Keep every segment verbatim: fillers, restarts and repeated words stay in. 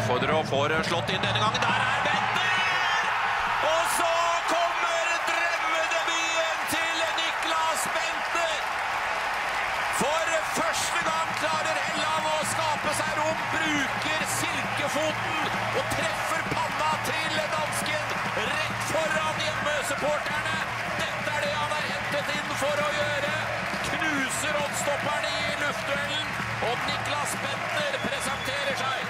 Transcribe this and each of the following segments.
utfordrer og får slått inn denne gangen. Der er Bentner! Og så kommer drømmedebuten til Niklas Bentner! For første gang klarer Helland å skape seg rom, bruker silkefoten og treffer panna til dansken rett foran hjemmesupporterne. Dette er det han er hentet inn for å gjøre. Knuser oddstopperne i luftduellen, og Niklas Bentner presenterer seg.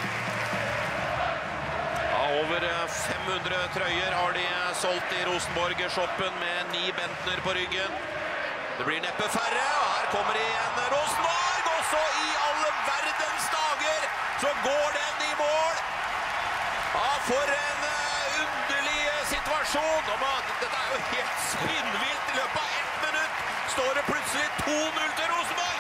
Ja, over fem hundre trøyer har de solgt i Rosenborg-shoppen med ni Bentner på ryggen. Det blir neppe færre, og her kommer igjen Rosenborg, og så i alle verdens dager så går den i mål. Ja, for en underlig situasjon. Dette er jo helt spinnvilt. I løpet av ett minutt står det plutselig to null til Rosenborg.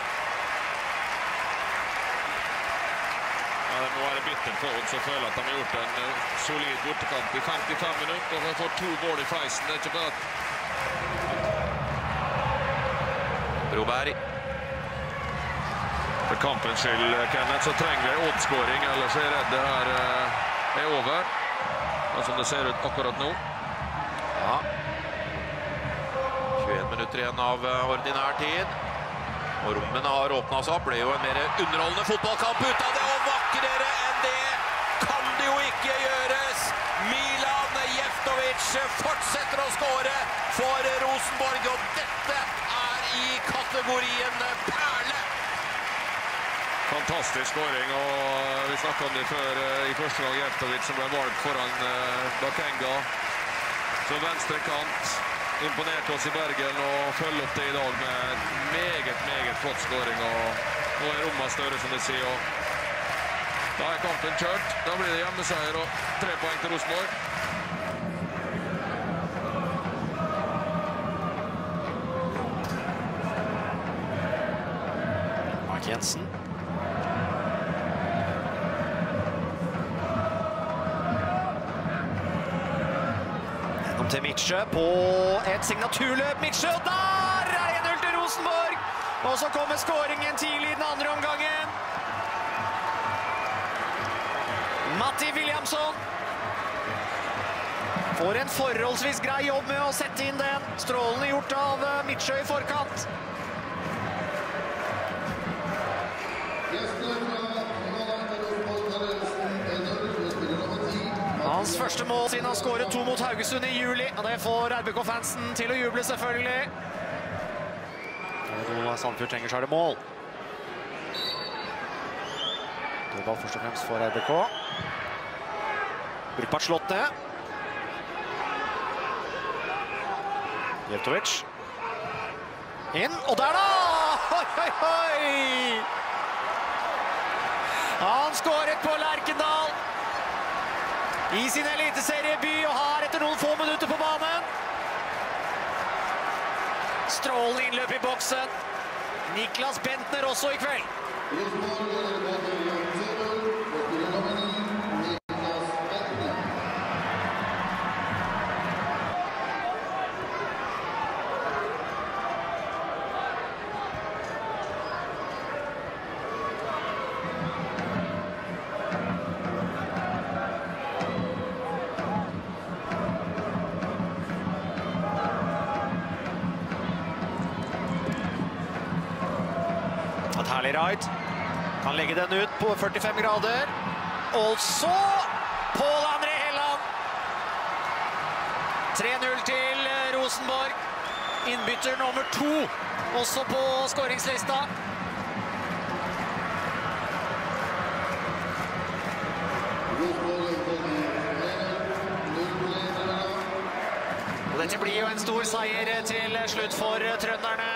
Ja, nå er det bittert for Odds å føle at de har gjort en solid bortekamp i femtifem minutter, og har fått to mål i feisen. Det er ikke bra. Broberg. For kampens skyld, Kenneth, så trenger vi Odd-skåring, ellers er jeg redd det her er over. Som det ser ut akkurat nå. Ja. tjueen minutter igjen av ordinær tid. Og rommene har åpnet seg opp. Ble jo en mer underholdende fotballkamp ut av det, og vakrere enn det kan det jo ikke gjøres. Milan Jeftovic fortsetter å skåre for Rosenborg, og dette er i kategorien perle. Fantastisk skåring, og vi snakket om det før i første gang. Jeftovic som ble valgt foran Bakenga som venstre kant. Imponerte oss i Bergen og følger opp det i dag med meget, meget flott skåring. Og nå er rommet større, som de sier. Og da er kampen kjørt. Da blir det hjemmeseier og tre poeng til Rosenborg. Mark Jensen. Til Mitsjø på et signaturløp. Mitsjø, og der er en null til Rosenborg! Og så kommer skåringen tidlig i den andre omgangen. Matti Williamson får en forholdsvis grei jobb med å sette inn den. Strålende gjort av Mitsjø i forkant. Hans første mål siden han skåret to mot Haugesund i juli, og det får R B K-fansen til å juble selvfølgelig. Og nå Sandefjord trenger seg det mål. Dødball først og fremst for R B K. Brukbart slått ned. Jevtovic. Inn, og der da! Hoi, hoi, hoi! Han skåret på Lerkendal i sin eliteserieby, og har etter noen få minutter på banen. Strålende innløp i boksen. Niklas Bentner også i kveld. Et herlig ride. Kan legge den ut på førtifem grader. Og så Pål André Helland. tre null til Rosenborg. Innbytter nummer to, også på skåringslista. Og dette blir jo en stor seier til slutt for trønderne.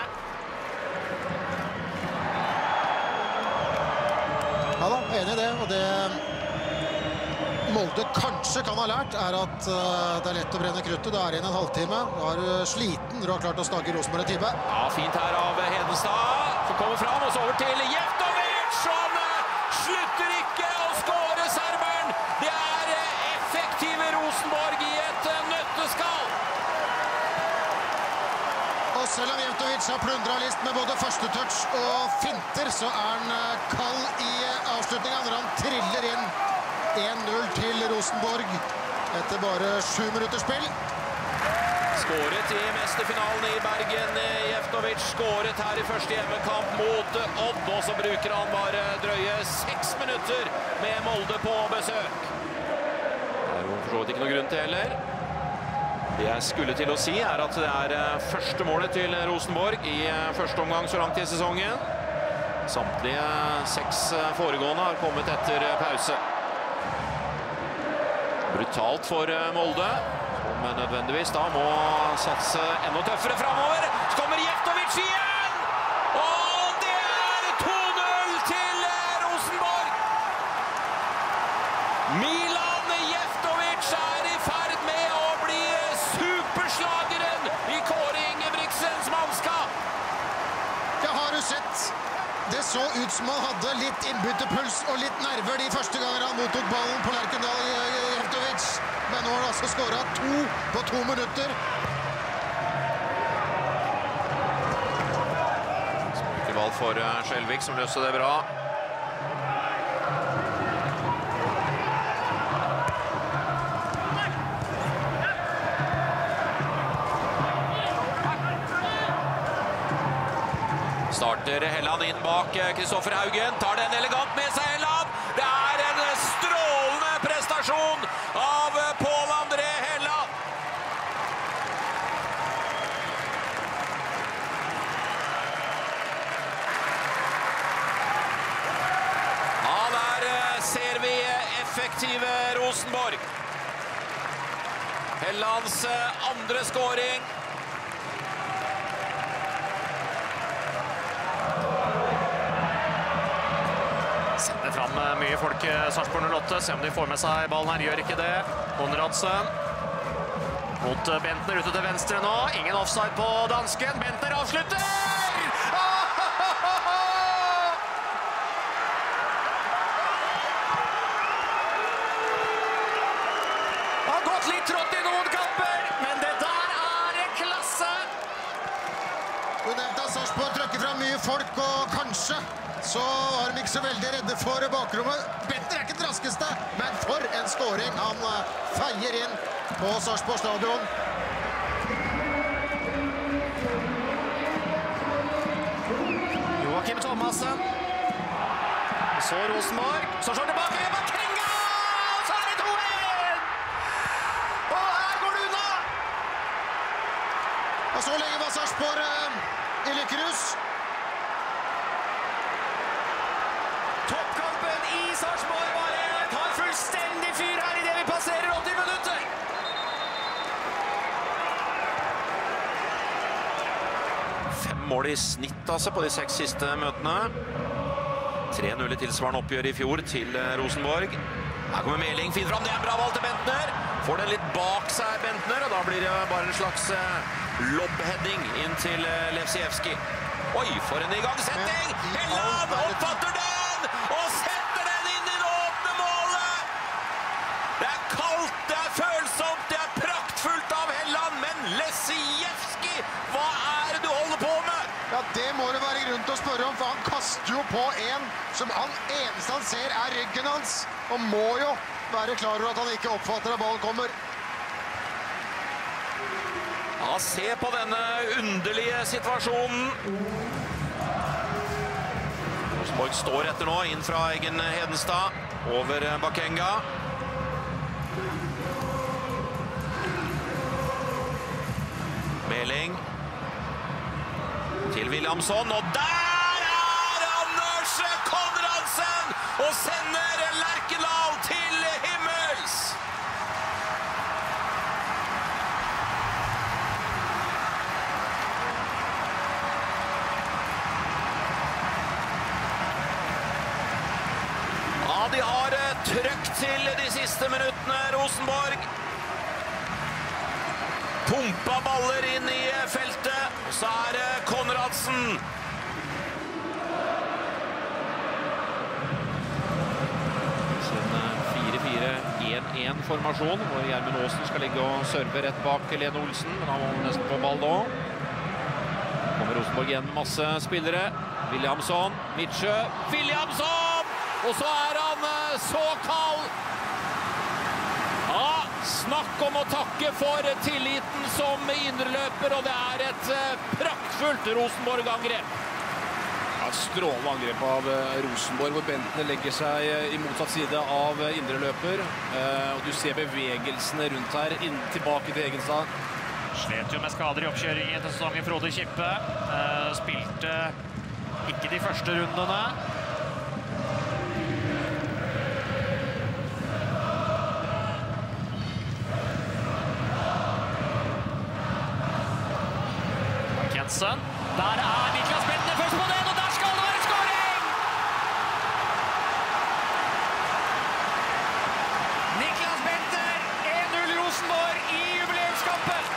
Ja da, enig i det, og det Molde kanskje kan ha lært er at uh, det er lett å brenne kruttet. Det er igjen en halvtime. Da er du sliten, du har klart å stagge Rosenborg en time. Ja, fint her av Hedenstad, som kommer fram, og så over til Jeftovic, som slutter ikke å skåre serberen. Det er effektive Rosenborg i et nøtteskall. Og selv om Jeftovic har plundret list med både første touch og finter, så er han kald i avslutningen når han triller inn Rosenborg etter bare sju minutters spill. Skåret i mesterfinalen i Bergen. Jeftovic skåret her i første hjemmekamp mot Odd, og så bruker han bare drøye seks minutter med Molde på besøk. Det er jo for så vidt ikke noe grunn til heller. Det jeg skulle til å si er at det er første målet til Rosenborg i første omgang så langt i sesongen. Samtlige seks foregående har kommet etter pause. Brutalt for Molde, men nødvendigvis da må satse enda tøffere fremover. Så kommer Jeftovic igjen! Og det er to null til Rosenborg! Milan Jeftovic er i ferd med å bli superslageren i Kåre Ingebrigtsens mannskap. Ja, har du sett? Det så ut som han hadde litt innbyttepuls og litt nerver de første ganger han mottok ballen på Lerkendal Jeftovic. Men nå har han altså skåret to på to minutter. Smykeball for Skjelvik, som løste det bra. Starter Helland inn bak Kristoffer Haugen. Tar den elegant med seg, Helland. Det er en strålende prestasjon av Pål André Helland. Han er, ser vi, effektive Rosenborg. Hellands andre skåring. Sender fram mye folk Sarpsborg null åtte. Se om de får med seg ballen her. Gjør ikke det. Konradsen mot Bentner ute til venstre nå. Ingen offside på dansken. Bentner avslutter! Har gått litt trått i noen kamper, men det der er klasse! Du nevnte at Sarpsborg trykker fra mye folk, og kanskje så var de ikke så veldig redde for bakrommet. Bentner er ikke den raskeste, men for en skåring. Han feier inn på Sarpsborg stadion. Joakim Thomassen. Så Rosenborg. Så slår tilbake ved Bakenga! Og så er det to en! Og her går det unna! Og så lenge var Sarpsborg i lykkerus. Toppkampen i Sarpsborg bare tar fullstendig fyr her i det vi passerer åtti minutter. Fem mål i snitt altså på de seks siste møtene. tre null i tilsvarende oppgjør i fjor til Rosenborg. Her kommer Meling, finner fram, det er en bra valg til Bentner. Får den litt bak seg, Bentner, og da blir det bare en slags lobbheading inn til Levsievski. Oi, for en igangsetting! Helland oppfatter den! Og setter den inn i det åpne målet! Det er kaldt, det er følsomt, det er praktfullt av Helland, men Levsievski, hva er det du holder på med? Ja, det må det være grunn til å spørre om, for han kaster jo på en som han eneste han ser er ryggen hans, og må jo være klar over at han ikke oppfatter at ballen kommer. Ja, se på denne underlige situasjonen. Rosenborg står etter nå, inn fra egen Hedenstad, over Bakenga. Meling til Williamson, og der er Anders Konradsen og sender Lerkendal til himmels! Ja, de har trøkk til de siste minuttene, Rosenborg. Pumpa baller inn i feltet, og så er det Konradsen. fire fire en en-formasjon, hvor Gjermund Aasen skal ligge og serve rett bak Lene Olsen, men han må nesten på ball nå. Kommer Rosenborg igjen, masse spillere. Williamson, Midtsjø, Williamson! Og så er han så kald! Ja, snakk om å takke for tilliten som indreløper, og det er et praktfullt Rosenborg-angrep. Ja, strålende angrep av Rosenborg, hvor Bentner legger seg i motsatt side av indreløper. Og du ser bevegelsene rundt her, inn, tilbake til Egenstad. Slet jo med skader i oppkjøringen til sesongen. Frode Kippe spilte ikke de første rundene. Der er Niklas Bentner først på den, og der skal det være skåring! Niklas Bentner, en null Rosenborg i jubileumskampen!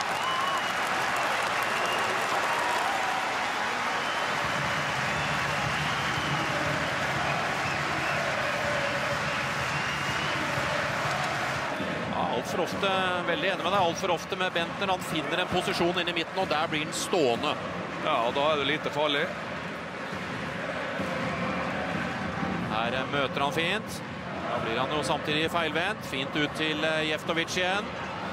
Alt for ofte, veldig enig med deg, alt for ofte med Bentner. Han finner en posisjon inn i midten, og der blir han stående. Ja, og da er det lite farlig. Her møter han fint. Da blir han jo samtidig feilvendt. Fint ut til Jeftovic igjen.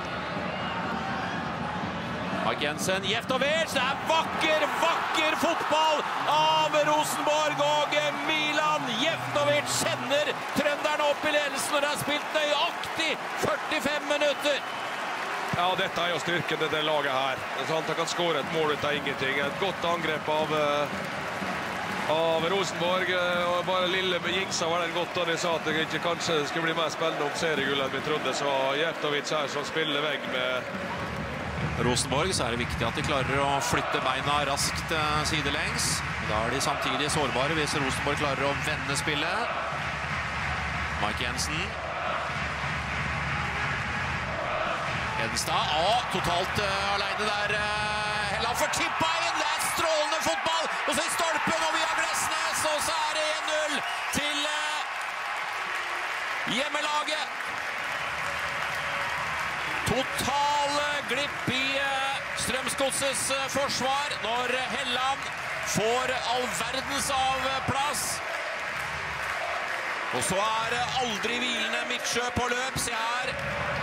Mike Jensen, Jeftovic, det er vakker, vakker fotball av Rosenborg, og Milan Jeftovic kjenner trønderne opp i ledelsen når det er spilt nøyaktig førtifem minutter. Ja, dette er jo styrken til det laget her. Han kan skåre et mål ut av ingenting. Et godt angrep av, av Rosenborg, og bare lille Jingsa var den godt da de sa at det ikke kanskje skulle bli mer spennende om seriegull enn vi trodde, så Jeftovic her som spiller vegg med Rosenborg, så er det viktig at de klarer å flytte beina raskt sidelengs. Da er de samtidig sårbare hvis Rosenborg klarer å vende spillet. Mike Jensen. Hedenstad, å, totalt uh, alene der. Uh, Helland får tippa inn, det er strålende fotball. Og så i stolpen og via Glesnes, og så er det en null til uh, hjemmelaget. Total glipp i Strømsgodsets forsvar når Helland får all verdens av plass. Og så er det aldri hvilende Midtsjø på løp, se her.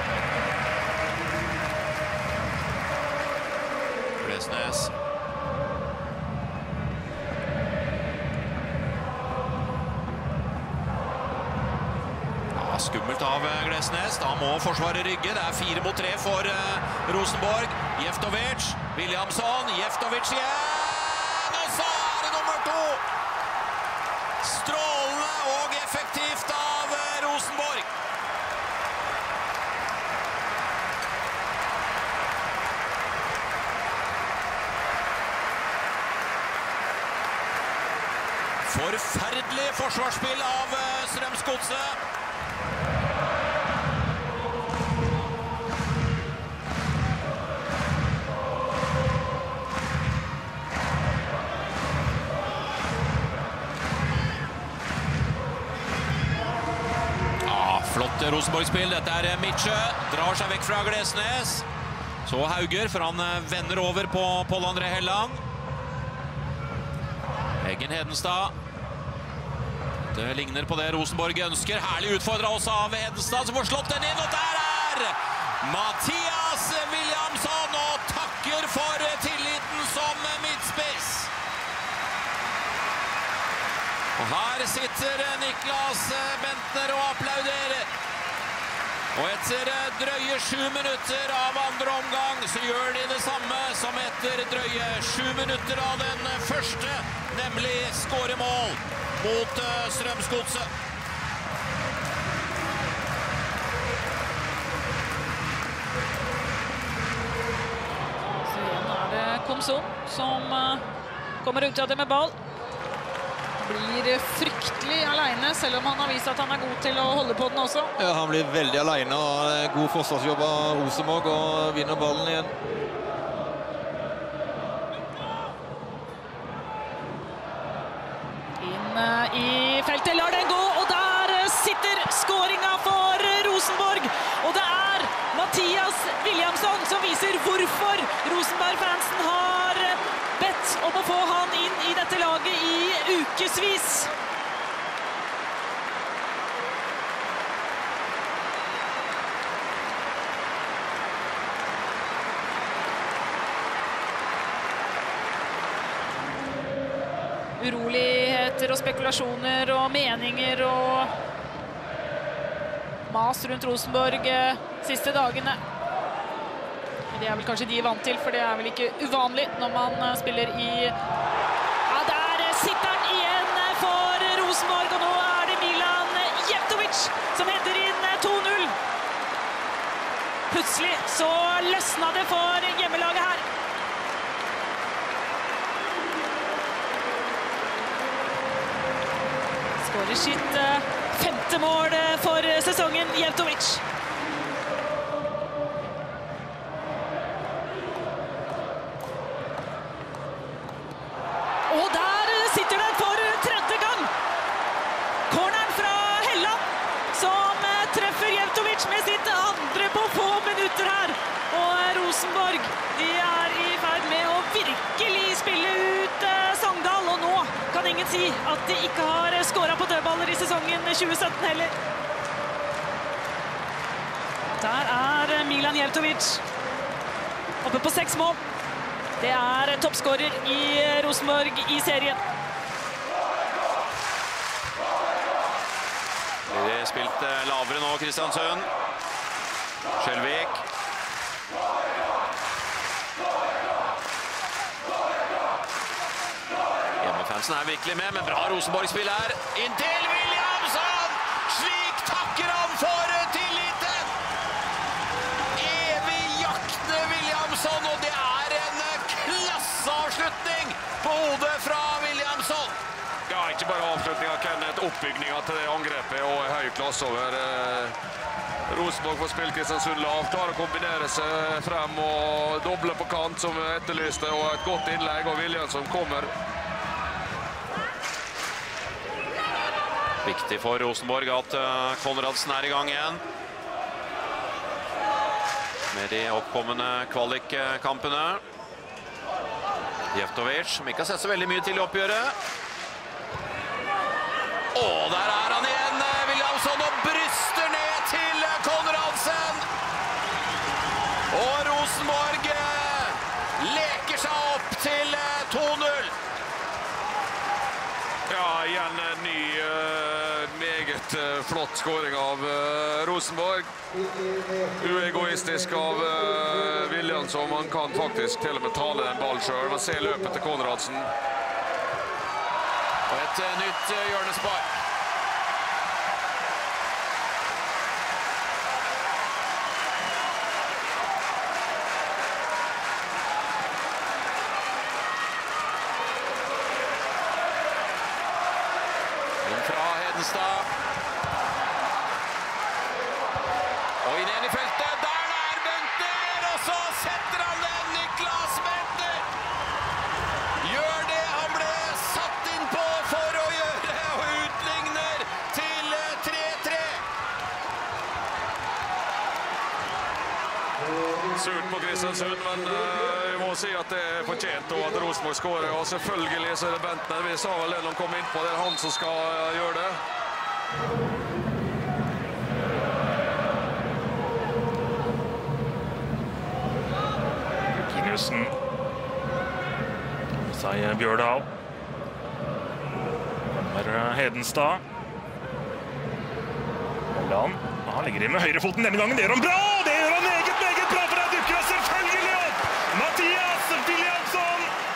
Glesnes. Skummelt av Glesnes, da må forsvaret rygge. Det er fire mot tre for uh, Rosenborg. Jeftovic, Williamson, Jeftovic igjen, og så er det nummer to! Strålende og effektivt av uh, Rosenborg. Forferdelig forsvarsspill av uh, Strømsgodset. Flott Rosenborg-spill. Dette er Midtsjø. Drar seg vekk fra Glesnes. Så Hauger, for han vender over på Pål André Helland. Eggen Hedenstad. Det ligner på det Rosenborg ønsker. Herlig utfordret også av Hedenstad, som får slått den inn. Og der er Mathias Williamson og takker for tilliten som midtspiss. Og her sitter Niklas Bentner og applauderer. Og etter drøye sju minutter av andre omgang så gjør de det samme som etter drøye sju minutter av den første, nemlig skåremål mot Strømsgodset. Så igjen er det Komson som kommer ut av det med ball. Blir fryktelig alene, selv om han har vist at han er god til å holde på den også. Ja, han blir veldig alene, og god forsvarsjobb av Rosenborg, og vinner ballen igjen. Inn i feltet, lar den gå, og der sitter skåringen for Rosenborg. Og det er Mathias Williamson som viser hvorfor Rosenborg-fansen har bedt om å få han inn i dette laget i ukesvis. uroligheter og spekulasjoner og meninger og mas rundt Rosenborg siste dagene. Det er vel kanskje de vant til, for det er vel ikke uvanlig når man spiller i... Ja, der sitter han igjen for Rosenborg, og nå er det Milan Jevtovic som henter inn to null. Plutselig så løsna det for hjemmelaget her. Skårer sitt femte mål for sesongen, Jevtovic. Og der sitter den for tredje gang. Corneren fra Helland, som treffer Jevtovic med sitt andre på få minutter her. Og Rosenborg, de er i ferd med å virkelig spille ut Sogndal, og nå kan ingen si at de ikke har skåret på dødballer i sesongen tjue sytten heller. Der er Milan Jevtovic oppe på seks mål. Det er toppskårer i Rosenborg i serien. Det er spilt lavere nå, Kristiansund. Skjelvik. Hjemmefansen er virkelig med, men bra Rosenborg-spill her. Inntil Williamson! Slik takker han for tilliten! Evig jaktende Williamson, og det er en klasseavslutning på hodet fra Williamson. Ja, ikke bare avslutninga, Kenneth. Oppbygninga til det angrepet og en høy klasse over. Eh, Rosenborg får spille Kristiansund lavt, klarer å kombinere seg frem og doble på kant som etterlyste, og et godt innlegg, og Williamson kommer. Viktig for Rosenborg at Konradsen er i gang igjen. Med de oppkommende kvalikkampene. Jevtovic, som ikke har sett så veldig mye til i oppgjøret. Og der er han igjen, Williamson, og bryster ned til Konradsen. Og Rosenborg leker seg opp til to null. Ja, igjen en ny, uh, meget uh, flott skåring av uh, Rosenborg. Uegoistisk av uh, Williamson. Man kan faktisk til og med tale den ball selv. Man ser løpet til Konradsen. Og et uh, nytt uh, hjørnespark. Fra Hedenstad. Og inn igjen i feltet. Der er Bentner, og så setter han den, Niklas Bentner. Gjør det han ble satt inn på for å gjøre, og utligner til tre tre. Surt på Kristiansund, men uh, vi må si at det er fortjent og at Rosenborg skårer, og selvfølgelig så er det Bentner. Vi sa vel det når han kom inn på, det er han som skal uh, gjøre det. Kinussen. Seg Bjørdal. Her er Hedenstad. Land. Han ligger inn med høyrefoten denne gangen. Det gjør han bra! Det gjør han meget, meget bra, for det dukker han selvfølgelig opp! Mathias Williamson!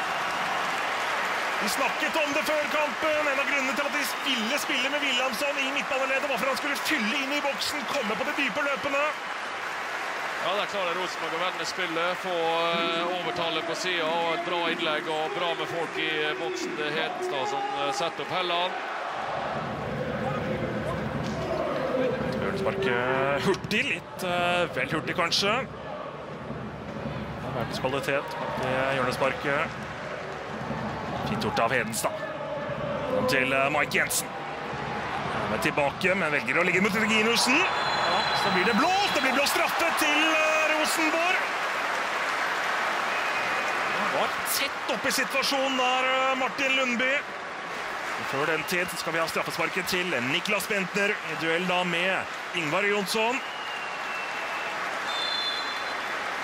Vi snakket om det før kampen. En av grunnene til at de spiller spiller med Williamson i midtbaneleddet, hvorfor han skulle fylle inn i boksen, komme på de dype løpene. Ja, der klarer Rosenborg å vende spillet, få uh, overtallet på siden, og et bra innlegg, og bra med folk i boksen. Det er Hedenstad som uh, setter opp Helland. Hjørnespark hurtig, litt uh, vel hurtig kanskje. Verdens kvalitet bak det hjørnesparket. Fint gjort av Hedenstad. Til uh, Mike Jensen. Han er tilbake, men velger å ligge mot Reginussen. Ja, så blir det blåst, det blir blå straffe til uh, Rosenborg. Han var tett oppe i situasjonen der, uh, Martin Lundby. Før den tid skal vi ha straffesparket til Niklas Bentner, i duell da med Ingvar Jonsson.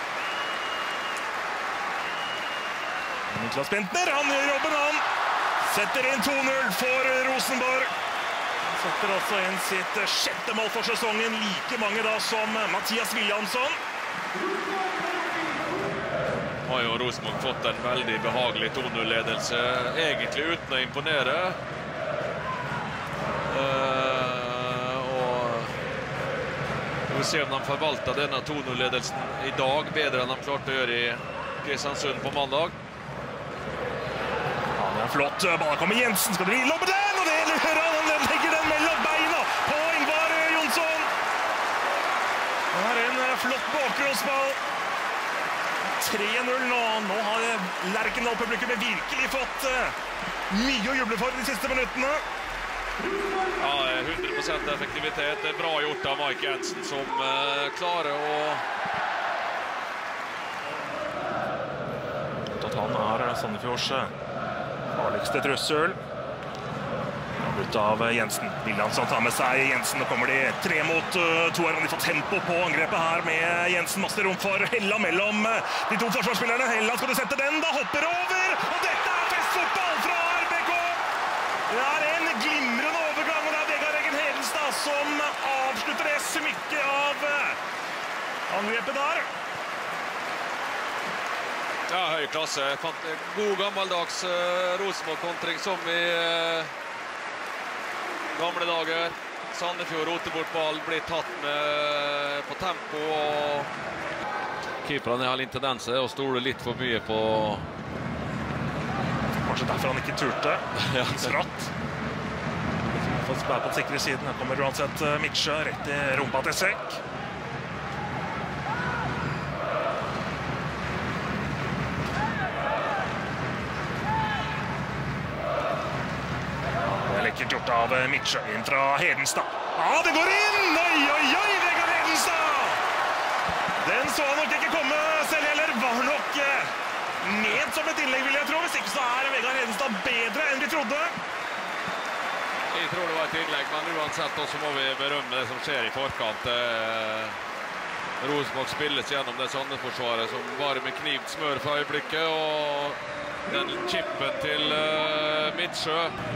Niklas Bentner, han gjør jobben, han. setter inn to null for Rosenborg. Han setter også inn sitt sjette mål for sesongen, like mange da som Mathias Williamson. Nå har jo Rosenborg fått en veldig behagelig to null-ledelse, egentlig uten å imponere. Uh, og vi får se om de forvalter denne to null-ledelsen i dag bedre enn de klarte å gjøre i Kristiansund på mandag. Ja, det er flott. Ball kommer Jensen, skal drille opp den, og det gjør han. Han legger den mellom beina på Ingvar Jonsson. Det er en flott bakgrunnsball. tre null nå. Nå har Lerkendal-publikummet virkelig fått mye å juble for de siste minuttene. Ja, hundre prosent effektivitet. Det er bra gjort av Mike Jensen, som uh, klarer å... At han er Sandefjords farligste trussel. Ut av Jensen. Williamson tar med seg Jensen. Nå kommer de tre mot to. Har de fått tempo på angrepet her med Jensen. Masse rom for Hella mellom de to forsvarsspillerne. Hella, skal du sette den? Da hopper over! Og dette er festfotball fra R B K! Det er en glimrende overgang, og det er Vegard Eggen Hedenstad som avslutter det smykket av angrepet der. Ja, høy klasse. God gammeldags uh, Rosenborg-kontring som i uh, gamle dager. Sandefjord roter bort ball, blir tatt med på tempo, og keeperen har litt tendenser og stoler litt for mye på... Kanskje derfor han ikke turte. Ja. Skratt. Fått spær på den sikre siden. Her kommer uansett Mitsjø rett i rumpa til Sekk. Lekkert gjort av Mitsjø inn fra Hedenstad. Ja, det går inn! Oi, oi, oi, Vegard Hedenstad! Den så han nok ikke komme selv heller. Var nok eh, ment som et innlegg, vil jeg tro. Hvis ikke så er Vegard Hedenstad bedre enn vi trodde. Jeg tror det var et innlegg, men uansett også må vi berømme det som skjer i forkant. Eh, Rosenborg spilles gjennom det Sandnes-forsvaret som bare med kniv smør for øyeblikket, og den chippen til eh, Mitsjø.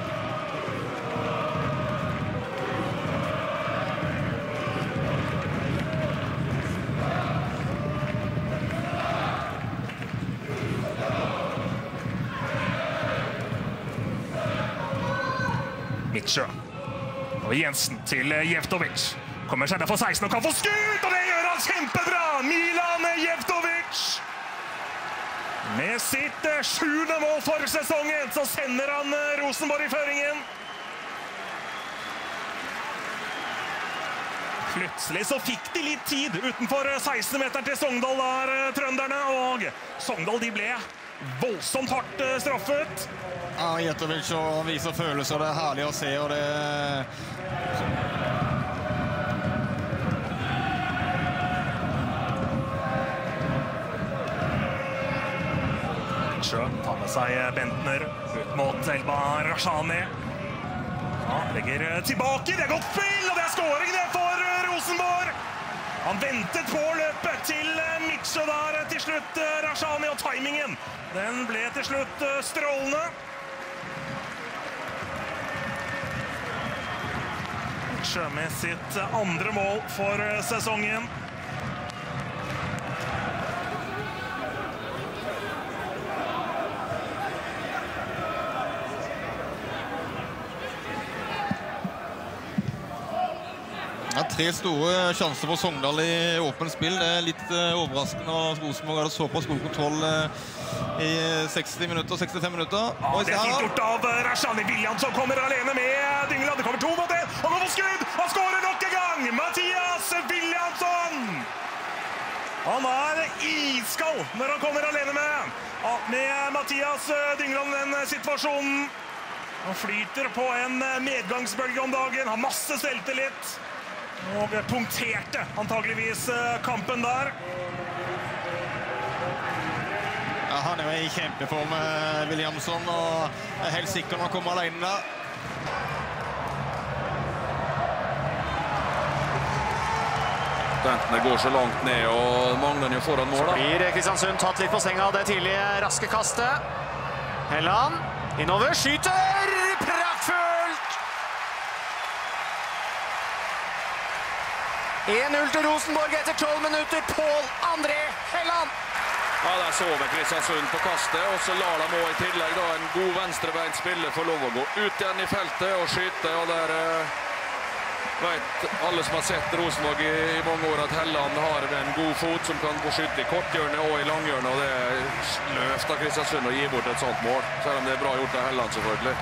Mitsjø. Og Jensen til Jevtovic. Kommer seg der for seksten og kan få skutt, og det gjør han kjempebra! Milan Jevtovic! Med sitt sjuende mål for sesongen, så sender han Rosenborg i føringen. Plutselig så fikk de litt tid utenfor seksten meter til Sogndal der, trønderne, og Sogndal de ble voldsomt hardt straffet. Ja, Jevtovic og viser følelser, det er herlig å se, og det... Mitsjø tar med seg Bentner ut mot Elba Rashani. Ja, legger tilbake, det er godt spill, og det er skåring det for Rosenborg! Han ventet på løpet til Mitsjø der til slutt, Rashani, og timingen. Den ble til slutt strålende. Mitsjø med sitt andre mål for sesongen. Ja, tre store sjanser for Sogndal i åpent spill. Det er litt uh, overraskende at Rosenborg hadde såpass god kontroll uh, i seksti minutter, sekstifem minutter. Ja, det er fint gjort av Rashani. Williamson kommer alene med Dingla. Det kommer to mot en. Han må få skudd! Han skårer nok en gang! Mathias Williamson! Han er iskald når han kommer alene med, ja, med Mathias Dingla i den situasjonen. Han flyter på en medgangsbølge om dagen, har masse selvtillit. Og punkterte antageligvis kampen der. Ja, han er jo i kjempeform, Williamson, og er helt sikker når han kommer alene der. Bentner går så langt ned, og mangler jo foran mål. Så blir Kristiansund tatt litt på senga av det tidlige raske kastet. Helland Innover, skyter! Praktfullt! en null til Rosenborg etter tolv minutter. Pål André Helland. Ja, der så vi Kristiansund på kastet, og så lar de også i tillegg da en god venstrebeint spiller få lov å gå ut igjen i feltet og skyte, og der eh, vet alle som har sett Rosenborg i, i mange år at Helland har en god fot som kan gå skyte i korthjørnet og i langhjørnet, og det er sløvt av Kristiansund å gi bort et sånt mål, selv om det er bra gjort av Helland selvfølgelig.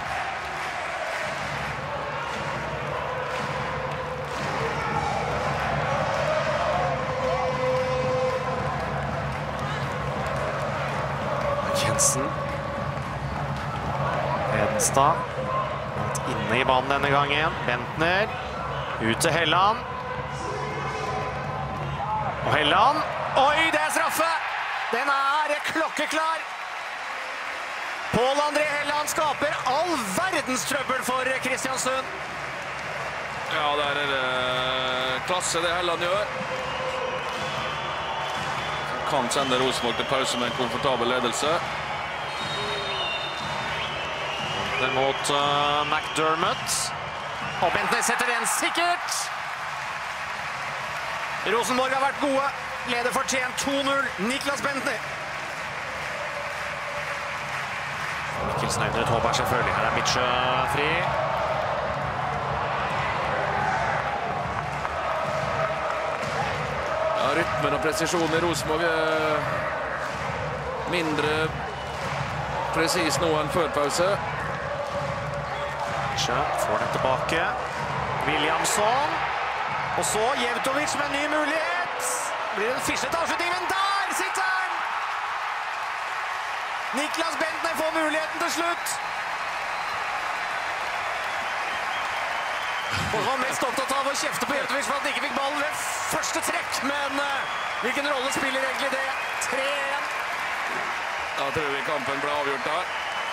Jensen. Hedenstad. Inne i banen denne gangen. Bentner. Ut til Helland. Og Helland. Oi, det er straffe! Den er klokkeklar. Pål André Helland skaper all verdens trøbbel for Kristiansund. Ja, der er det klasse det Helland gjør. Kan sende Rosenborg til pause med en komfortabel ledelse. Den mot uh, McDermott. Og Bentner setter den sikkert. Rosenborg har vært gode. Leder fortjent to null. Niklas Bentner. Mikkelsen Øyndre Tåberg selvfølgelig. Her er Mitsjø fri. Ja, rytmen og presisjonen i Rosenborg er mindre presis nå enn før pause. Mitsjø får den tilbake. Williamson. Og så Jevtovic med en ny mulighet. Blir det en fislete avslutning, men der sitter han! Niklas Bentner får muligheten til slutt. Og var mest opptatt av å kjefte på Jevtovic for at han ikke fikk ballen ved første trekk. Men uh, hvilken rolle spiller egentlig det? tre én. Da tror vi kampen ble avgjort der.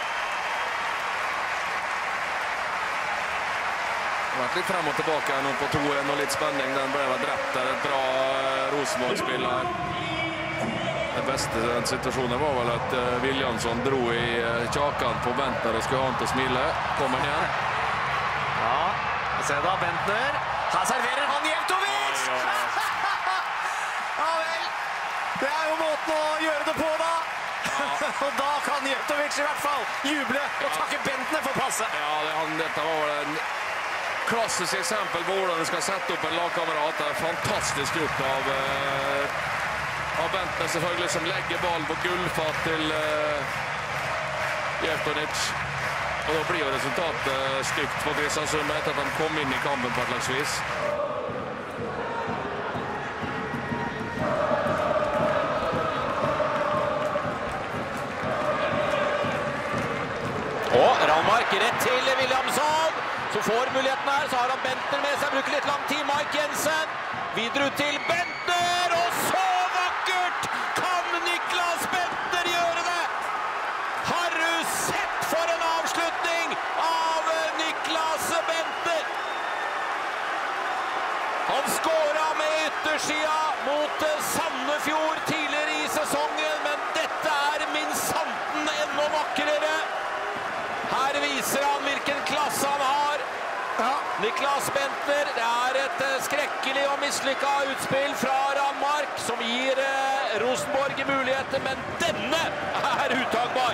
Det har vært litt frem og tilbake her nå på to én og litt spenning. Den ble vel drept der. Et bra Rosenborg-spill her. Det beste i den situasjonen var vel at uh, Williamson dro i uh, kjakan på Bentner og skulle ha han til å smile. Kommer han igjen? Ja, se da, Bentner. Her serverer han Jevtovic! Ja, ja. Ja vel, det er jo måten å gjøre det på da. Ja. Og da kan Jevtovic i hvert fall juble og takke Bentner for passet. Ja, det, han, dette var vel en klassisk eksempel på hvordan du skal sette opp en lagkamerat. Det er fantastisk gjort av, uh, av Bentner selvfølgelig, som legger ballen på gullfat til uh, Jevtovic. Og da blir jo resultatet stygt for Kristiansund etter at han kom inn i kampen på et slags vis. Og Ralmark rett til Williamson, som får muligheten her. Så har han Bentner med seg, bruker litt lang tid. Mike Jensen videre ut til Bentner, og så vakkert kan Niklas Bentner gjøre det! Har du sett for en avslutning av Niklas Bentner? Han skåra med yttersida mot Sandefjord tidligere i sesongen, men dette er min santen enda vakrere. Her viser han hvilken klasse han har. Ja. Niklas Bentner, det er et skrekkelig og mislykket utspill fra Ralmark, som gir eh, Rosenborg muligheter, men denne er uttagbar.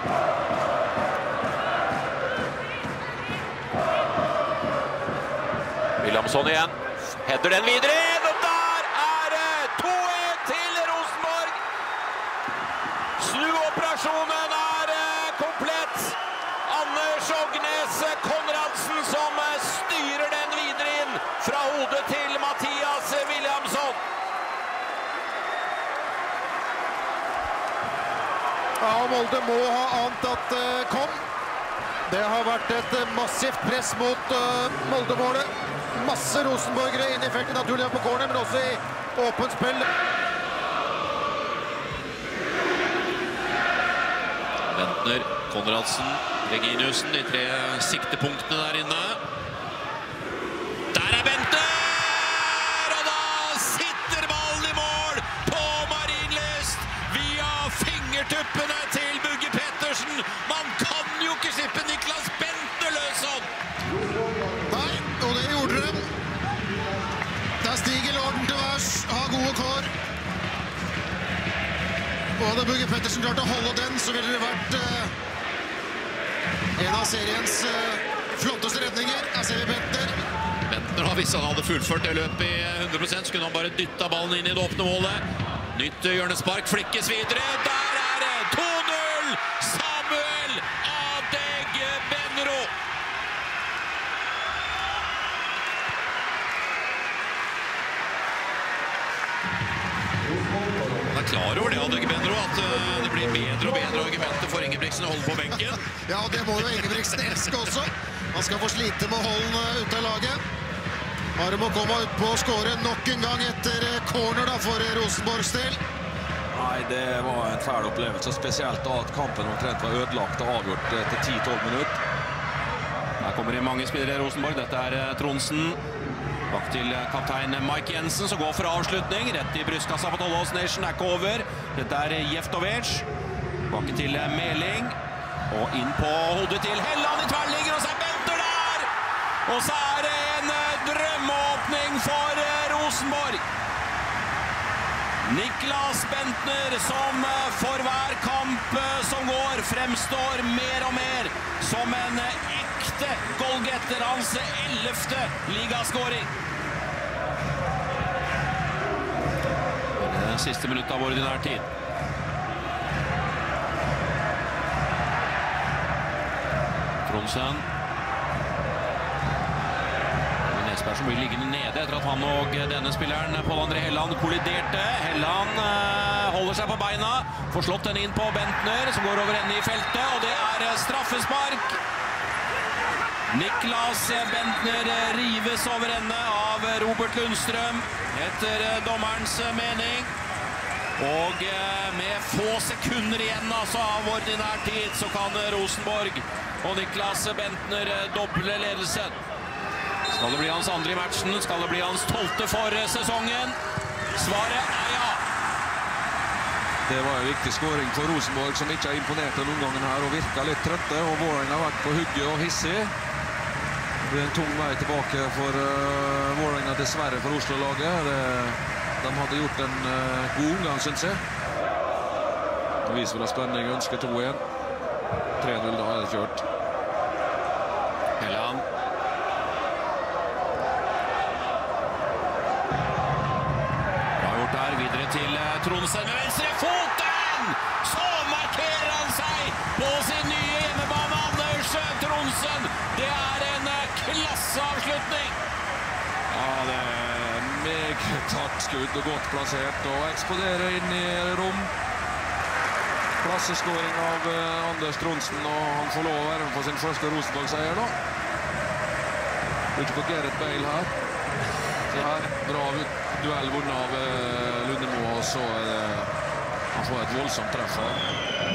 Williamson igjen. Header den videre inn, og der er det to én til Rosenborg. Snuoperasjonen er eh, komplett. Anders Ognes Konradsen som styrer den videre inn fra hodet til Mathias Williamson. Ja, Molde må ha ant at det uh, kom. Det har vært et uh, massivt press mot uh, Molde-målet. Masse Rosenborgere inn i feltet, naturlig på corner, men også i åpent spill. Bentner, Konradsen, Reginiussen, de tre siktepunktene der inne. Der er Bentner! Og da sitter ballen i mål på Marienlyst via fingertuppene til Bugge Pettersen. Man kan jo ikke for. Og hadde Bugge Pettersen klart å holde den, så ville det vært uh, en av seriens uh, flotteste redninger. Her ser vi Bentner. Bentner, hvis han hadde fullført det løpet i hundre prosent, så kunne han bare dytta ballen inn i det åpne målet. Nytt hjørnespark, flikkes videre. Der er det to null! Samuel Adegbenro! Han er klar over det, Adegbenro, at det blir bedre og bedre argumenter for Ingebrigtsen å holde på benken. Ja, det må jo Ingebrigtsen elske også. Han skal få slite med å holde den ute av laget. Bare må komme ut på å skåre nok en gang etter corner da, for Rosenborgs del. Nei, det var en fæl opplevelse, spesielt da at kampen omtrent var ødelagt og avgjort etter ti tolv minutter. Her kommer det mange spillere i Rosenborg. Dette er Tronsen. Bak til kaptein Mike Jensen, som går for avslutning. Rett i brystkassa på Tollås Nation, er ikke over. Dette er Jeftovic. Bak til Meling. Og inn på hodet til Helland i tverrligger, og så er Bentner der! Og så er det en drømmeåpning for Rosenborg. Niklas Bentner, som for hver kamp som går, fremstår mer og mer som en ekte goalgetter, hans ellevte ligaskåring. Det siste minuttet av ordinær tid. Tronsen. Nesberg som blir liggende nede etter at han og denne spilleren, Pål André Helland, kolliderte. Helland eh, holder seg på beina, får slått den inn på Bentner, som går over ende i feltet, og det er straffespark. Niklas Bentner rives over ende av Robert Lundstrøm, etter dommerens mening. Og med få sekunder igjen altså, av ordinær tid, så kan Rosenborg og Niklas Bentner doble ledelsen. Skal det bli hans andre i matchen? Skal det bli hans tolvte for sesongen? Svaret er ja. Det var en viktig skåring for Rosenborg, som ikke har imponert den omgangen her, og virker litt trøtte, og Vålerenga har vært på hugget og hissig. Det blir en tung vei tilbake for uh, Vålerenga, dessverre for Oslo-laget. De hadde gjort en uh, god omgang, synes jeg. Det viser vel at spenning ønsker to igjen. tre null, da er det kjørt. Helland. Bra gjort der, videre til uh, Tronsen med venstre foten! Så markerer han seg på sin nye hjemmebane, Anders Tronsen. Det er en uh, klasseavslutning. Ja, det er meget tatt skudd og godt plassert, og eksploderer inn i rom. Klasseskåring av uh, Anders Tronsen, og han får lov å være med på sin første Rosenborg-seier da. Ute på Gerrit Bale her. Så her, bra duell vunnet av uh, Lundemo, og så er det, han får et voldsomt treff her.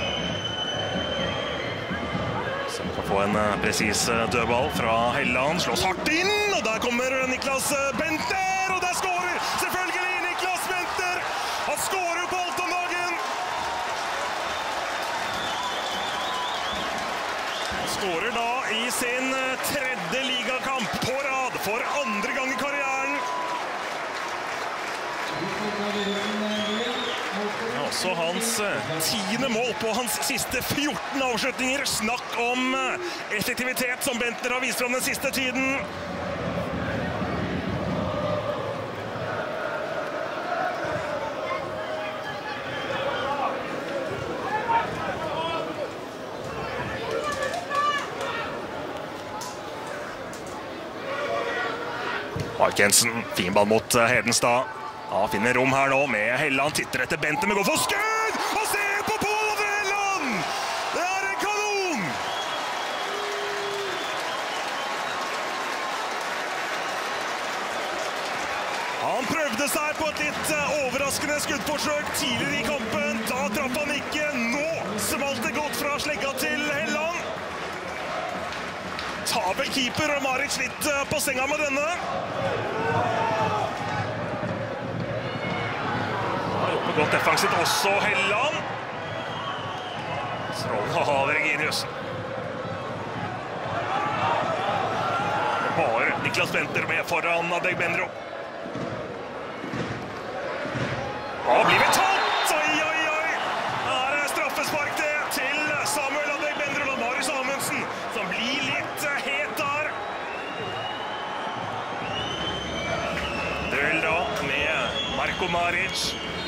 Så vi kan få en uh, presis uh, dødball fra Helland, slås hardt inn, og der kommer Niklas uh, Bentner, og der skårer selvfølgelig Niklas Bentner. Han skårer på alt om dagen. Han skårer da i sin uh, tredje ligakamp på rad for andre gang i karrieren. Også hans uh, tiende mål på hans siste fjorten avslutninger. Snakk om uh, effektivitet som Bentner har vist fram den siste tiden. Mike Jensen, fin ball mot uh, Hedenstad. Ja, finner rom her nå med Helland, titter etter Bentner, men går for skudd! Og se på Pål André Helland! Det er en kanon! Han prøvde seg på et litt uh, overraskende skuddforsøk tidligere i kampen. Da traff han ikke. Nå smalt det godt fra slegga til Helland. Tar vel keeper og Maric litt uh, på senga med denne. Godt defensivt også Helland. Strålen av Reginius. Bare Niklas Bentner med foran Adegbenro. Og blir det tatt! Oi, oi, oi! Det er straffespark det til Samuel Adegbenro og Marius Amundsen, som blir litt het der. Duell da med Marko Maric.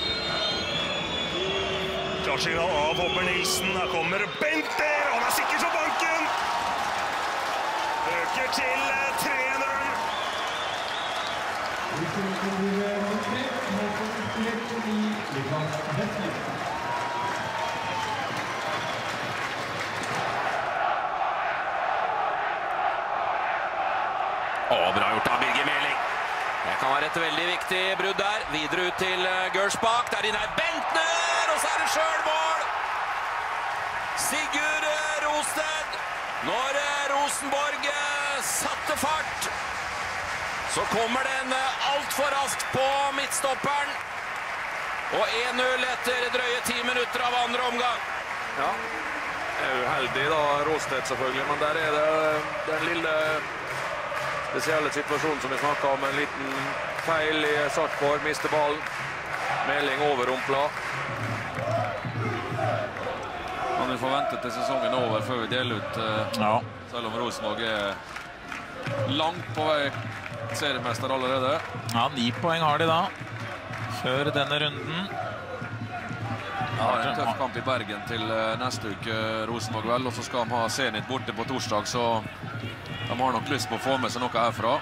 Klarsignal av Hobber Nilsen. Her kommer Bentner, og han er sikker som banken. Øker til tre null. Å, bra gjort av Birger Meling. Det kan være et veldig viktig brudd der. Videre ut til Gersbach. Der inne er Bentner, og så er det selvmål! Sigurd Rosted. Når Rosenborg satte fart, så kommer den alt for raskt på midtstopperen. Og en null etter drøye ti minutter av andre omgang. Ja, det er uheldig da, Rosted selvfølgelig, men der er det den lille spesielle situasjonen som vi snakket om. En liten feil i Sarpsborg, mister ballen. Meling overrumpla. Man vil få vente til sesongen over før vi deler ut, ja. Selv om Rosenborg er langt på vei seriemester allerede. Ja, ni poeng har de da, før denne runden. Ja, det er en tøff kamp i Bergen til neste uke, Rosenborg vel, og så skal de ha Zenit borte på torsdag, så de har nok lyst på å få med seg noe herfra.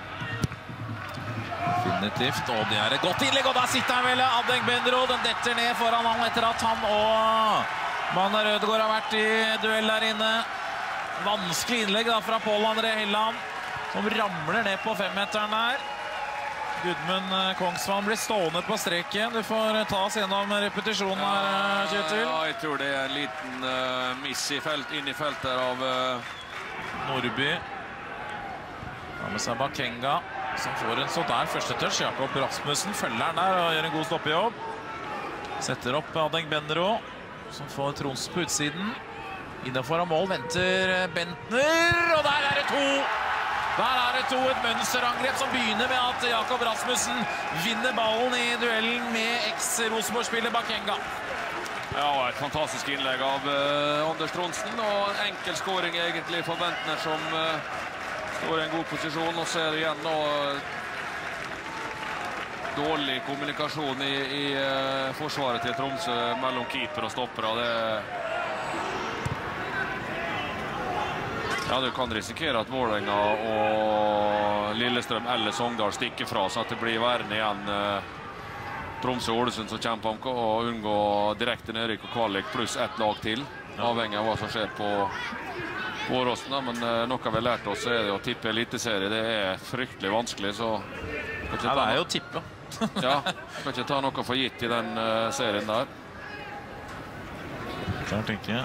Definitivt, og det er et godt innlegg, og der sitter han vel, Adegbenro. Den detter ned foran han etter at han og Manne Rødegård har vært i duell der inne. Vanskelig innlegg da fra Pål André Helland, som ramler ned på femmeteren der. Gudmund Kongsvann blir stående på streken. Du får ta oss gjennom repetisjonen her, Kjetil. Ja, jeg tror det er en liten uh, miss i felt, inn i feltet av uh... Nordby. Da med seg Bakenga, som får en så der første touch. Jakob Rasmussen følger han der og gjør en god stoppejobb. Setter opp Adegbenro, som får Trons på utsiden. Innenfor av mål venter Bentner, og der er det to! Der er det to, et mønsterangrep som begynner med at Jakob Rasmussen vinner ballen i duellen med eks-Rosenborg-spiller Bakenga. Ja, et fantastisk innlegg av uh, Anders Tronsen, og en enkel scoring egentlig for Bentner, som uh, står i en god posisjon, og så er det igjen nå uh, dårlig kommunikasjon i, i uh, forsvaret til Tromsø mellom keeper og stoppere. Det Ja, du kan risikere at Vålerenga og Lillestrøm eller Sogndal stikker fra, så at det blir værende igjen uh, Tromsø og Ålesund som kjemper om å unngå direkte nedrykk og kvalik, pluss ett lag til. Avhengig av hva som skjer på Åråsen, men uh, noe vi har lært oss er det å tippe eliteserie. Det er fryktelig vanskelig, så ja, det er jo å tippe. Ja, skal ikke ta noe for gitt i den uh, serien der. Klart ikke.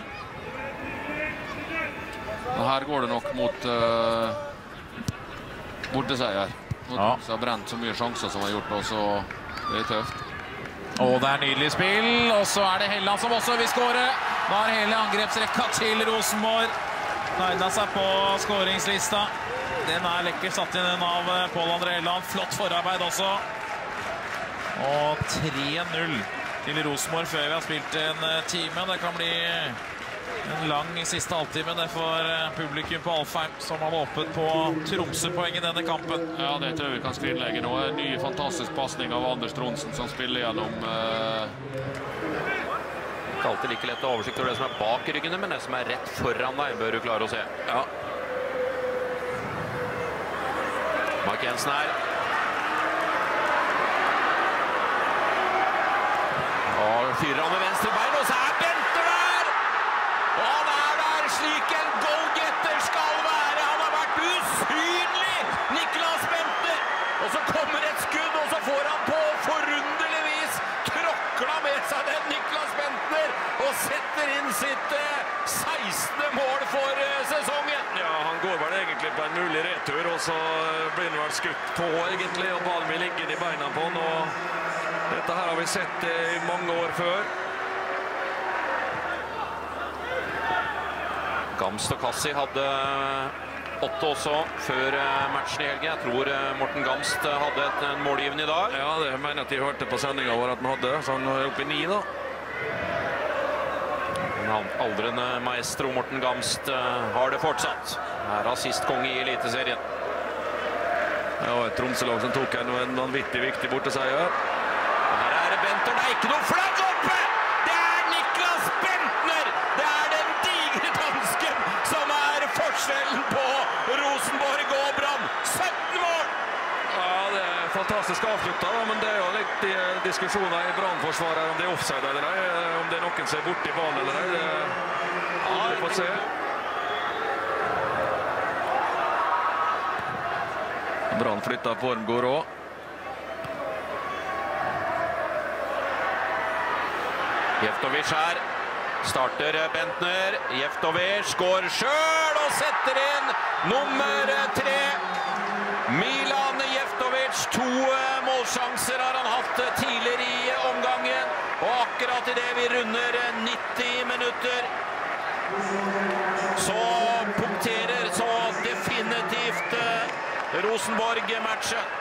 Og her går det nok mot uh, borteseier. Ja. Så har brent så mye sjanser som har gjort, og så det er tøft. Og det er nydelig spill, og så er det Helland som også vil skåre. Da er hele angrepsrekka til Rosenborg tegnet seg på skåringslista. Den er lekkert satt inn av Pål André Helland. Flott forarbeid også. Og tre null til Rosenborg før vi har spilt en time. Det kan bli en lang siste halvtime det for publikum på Alfheim, som har åpnet på Tromsø-poeng i denne kampen. Ja, det tror jeg vi kan skrinlegge nå. En ny fantastisk passning av Anders Tronsen, som spiller gjennom... Uh... Ikke alltid like lett å oversikt over det som er bak ryggene, men det som er rett foran deg, bør du klare å se. Ja. Mark Jensen her. Og fyrer han med venstre bein, og så er Bentner der! Og han er der slik en goalgetter skal være. Han har vært usynlig, Niklas Bentner. Og så kommer et skudd, og så får han på forunderlig vis krokla med seg den Niklas Bentner, og setter inn sitt sekstende mål for sesongen. Ja, han går vel egentlig på en mulig retur, og så blir han vel skutt på egentlig, og ballen vil ligge i beina på han, og dette her har vi sett i mange år før. Gamst og Kassi hadde åtte også før matchen i helgen. Jeg tror Morten Gamst hadde et målgivende i dag. Ja, det mener jeg at de hørte på sendingen vår at han hadde, så han er oppe i ni da. Den aldrende maestro Morten Gamst har det fortsatt. Her er assistkonge i Eliteserien. Ja, et Tromsø-lag som tok en, en vanvittig viktig borteseier. Her er det Bentner, det er ikke noe flagg oppe! Det er Niklas Bentner! Det er den digre dansken som er forskjellen på Rosenborg og Brann. sytten mål! Ja, det er fantastisk avsluttet, da, men det er jo litt i diskusjoner i Brannforsvaret om det er offside eller ei, om det er noen som er borte i ballen eller ei. Det ja, vi får se. Brann flyttet på Ormgård også. Jeftovic her. Starter Bentner. Jeftovic går selv og setter inn nummer tre. Milan Jeftovic. To målsjanser har han hatt tidligere i omgangen. Og akkurat i det vi runder nitti minutter, så punkterer så definitivt Rosenborg-matchen.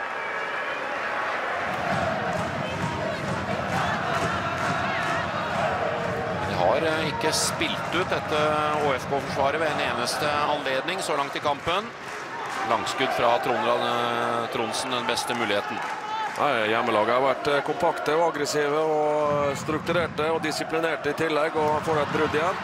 De har ikke spilt ut dette Å F K-forsvaret ved en eneste anledning så langt i kampen. Langskudd fra Tronsen, den beste muligheten. Nei, hjemmelaget har vært kompakte og aggressive og strukturerte og disiplinerte i tillegg, og får et brudd igjen.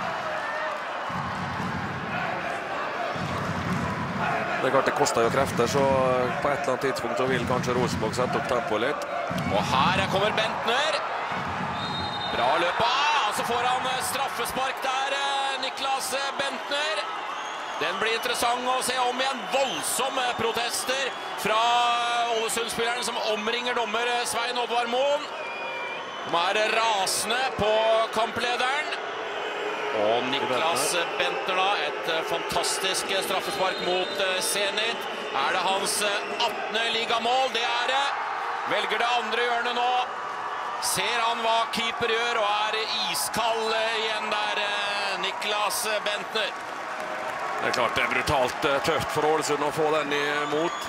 Det er klart det koster jo krefter, så på et eller annet tidspunkt så vil kanskje Rosenborg sette opp tempoet litt. Og her kommer Bentner. Bra løpet, og så får han straffespark der, Niklas Bentner. Den blir interessant å se om igjen. Voldsomme protester fra Ålesund-spillerne som omringer dommer Svein Oddvar Moen. De er rasende på kamplederen. Og Niklas Bentner da, et fantastisk straffespark mot Zenit. Er det hans attende ligamål? Det er det. Velger det andre hjørnet nå. Ser han hva keeper gjør, og er iskald igjen der, Niklas Bentner. Det er klart det er brutalt tøft for Ålesund å få den imot.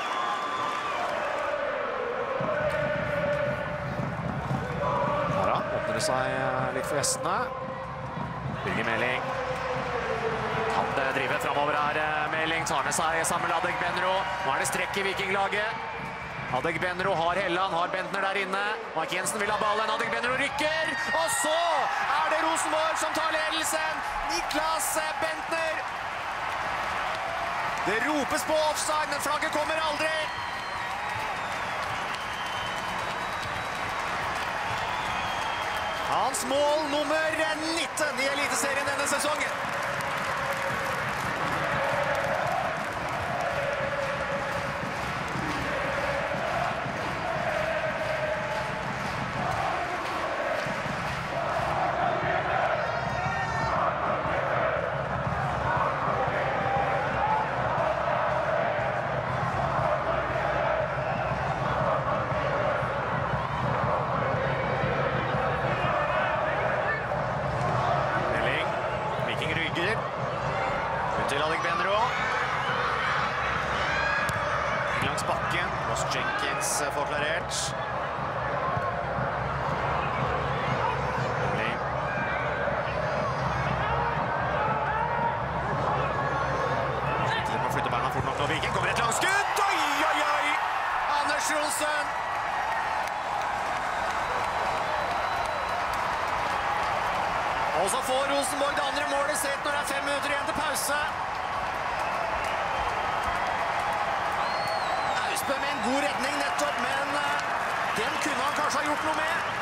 Her da, åpner det seg litt for gjestene. Birger Meling kan det drive fremover her. Meling tar med seg Samuel Adegbenro. Nå er det strekk i Vikinglaget. Adegbenro har Helland, har Bentner der inne. Mike Jensen vil ha ballen, Adegbenro rykker. Og så er det Rosenborg som tar ledelsen. Niklas Bentner. Det ropes på offside, men flagget kommer aldri. Hans mål nummer nitten i Eliteserien denne sesongen. Ut til Adegbenro. Langs bakken. Ross Jenkins får klarert. Til å flytte beina fort nok til Viking. Kommer et langskudd. Oi, oi, oi! Anders Rosen. Og så får Rosenborg det andre målet sett når det er fem minutter igjen til pause. Austbø med en god redning nettopp, men den kunne han kanskje ha gjort noe med.